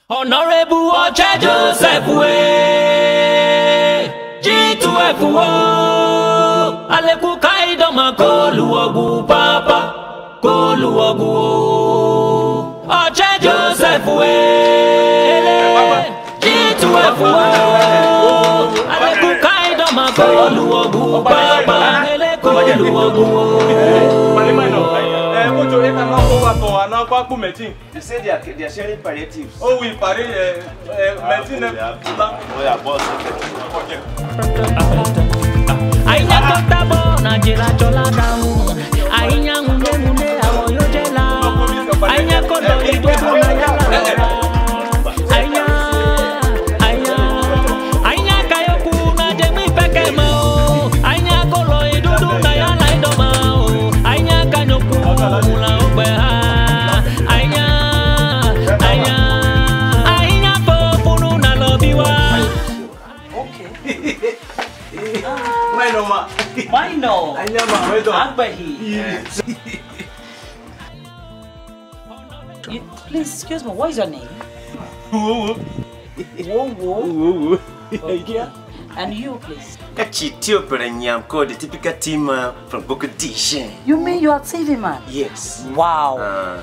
Honorable Oche Joseph G2F Aleku Kaidoma Koluogu Papa Koluogu Oche Joseph G2F Aleku Kaidoma Koluogu Papa Koluogu. They say they are sharing palliatives. Oh, we party Ainya kotabo na jela chola damu. Ainya mune awoyo jela. Ainya kodo idodo na yala. Ainya kayoku na jemi peke mao. Ainya kolo idodo na yala idoma. Ainya kanyoku mula ogbeha. Minor. Please excuse me. What is your name? Wo. Okay. And you, please. The typical team from Bokadishan. You mean you are TV man? Yes. Wow.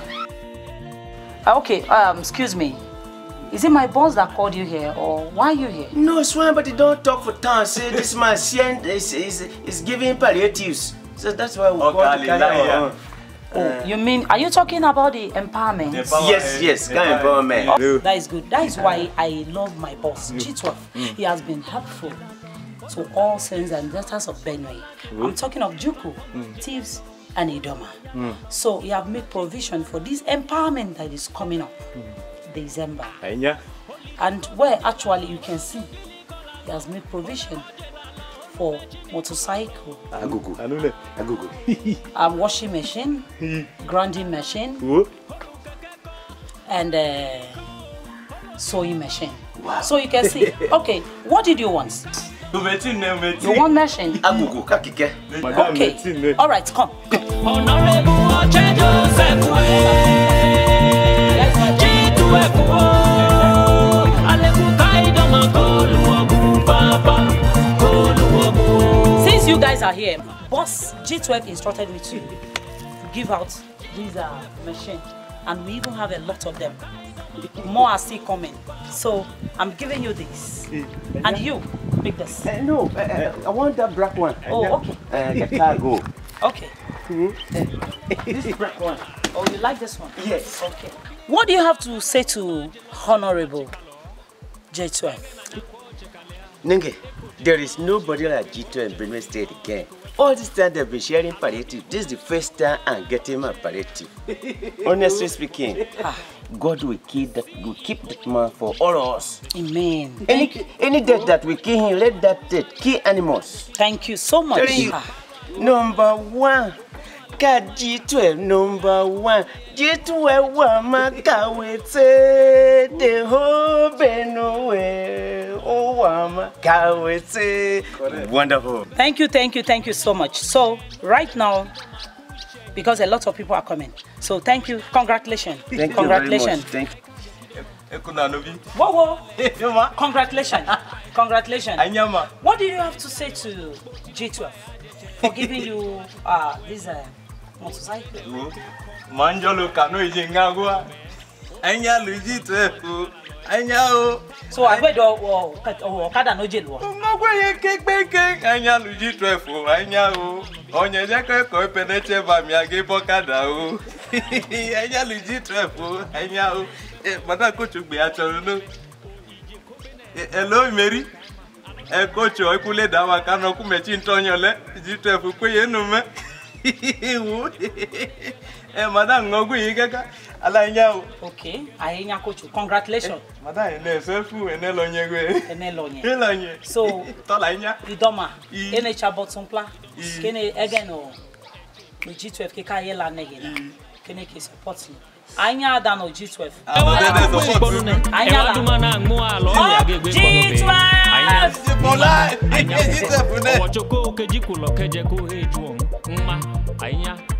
Okay. Excuse me. Is it my boss that called you here, or why are you here? No, Swan, but they don't talk for time. Say this man is giving palliatives. So that's why we call it. You mean, are you talking about the empowerment? Yes, empowerment. That is good. That is why I love my boss, G12. He has been helpful to all sons and daughters of Benue. I'm talking of Juku, Thieves, and Idoma. So he have made provision for this empowerment that is coming up. December. And where actually you can see he has made provision for motorcycle, washing machine, grinding machine, and sewing machine. Wow. So you can see. Okay, what did you want? You want machine? Okay. All right, come. Honorable Oche Joseph Since you guys are here, boss G12 instructed me to give out these machines, and we even have a lot of them. More are still coming, so I'm giving you this, and you pick this. No, I want that black one. Oh, okay. The cargo. Okay. This black one. Oh, you like this one? Yes. Okay. What do you have to say to Honorable G12? Nenge, there is nobody like G12 in Benue State again. All this time they've been sharing palliative. This is the first time I'm getting my palliative. Honestly speaking, God will keep that man for all of us. Amen. Any death that we kill him, let that death kill animals. Thank you so much. Number one. G12 number one. G12 wamakawete the whole Benue. Oh wamakawete. Wonderful. Thank you so much. So right now, because a lot of people are coming, so thank you. Congratulations. Congratulations. Thank you. Whoa. Congratulations. Congratulations. What do you have to say to G12 for giving you this motorcycle? Manjolo kano ijengagwa. Anya G12. Anya. So I went Okada no jail. Magwe keke anya G12. Anya o. Onye jeke ko peneche ba mi age Okada o. Anya G12. Anya o. Mata coach gbe achoro no. Hello Mary. Coach o ikule da wa kanu ku mechi ntonyole G12 kweye no me. Madam ngogu yigaka alanya o. Okay, ayenya coach. Congratulations. Madam ene selfu ene lonyegwe. Ene lonye. Elonye. So tolanya. Idoma. Ene chabotunpla. Kene again o. G12 ke ka yela negena. Kene ke support me. Anya dano G12. Anya dumana ngwa lo ya gegbe G12. Anya G12 ne. Owo choko keji kulo keje ko heju on. Mma anya